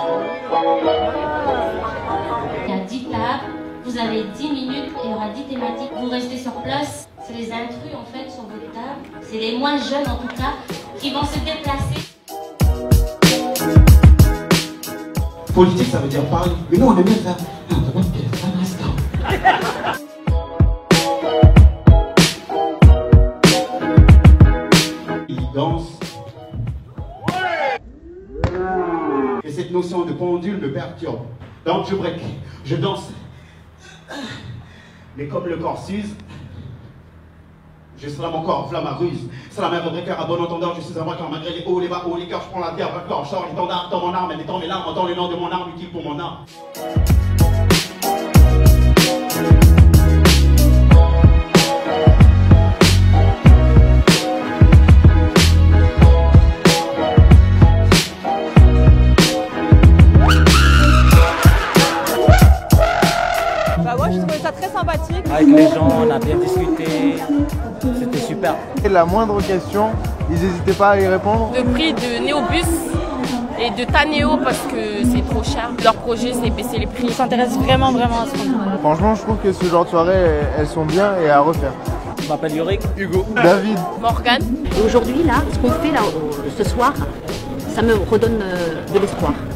Il y a 10 tables, vous avez 10 minutes et il y aura 10 thématiques. Vous restez sur place, c'est les intrus en fait sur votre table. C'est les moins jeunes en tout cas qui vont se déplacer. Politique, ça veut dire parler. Mais nous, on aime bien faire. Non, on va faire un instant. Il danse. Et cette notion de pendule me perturbe. Donc je break, je danse. Mais comme le corps s'use, je serai mon corps, flamme à ruse. C'est la même breaker à bon entendeur, je suis un breaker malgré les hauts, les bas, hauts, les cœurs, je prends la terre, je sors l'étendard dans mon arme, et mettant mes larmes dans le nom de mon arme, utile pour mon art. Moi je trouvais ça très sympathique. Avec les gens, on a bien discuté, c'était super. Et la moindre question, ils n'hésitaient pas à y répondre. Le prix de Néobus et de Taneo parce que c'est trop cher. Leur projet c'est baisser les prix. Ils s'intéressent vraiment à ce qu'on. Franchement, je trouve que ce genre de soirées, elles sont bien et à refaire. Je m'appelle Yorick. Hugo. David. Morgane. Et aujourd'hui, là, ce qu'on fait là, ce soir, ça me redonne de l'espoir.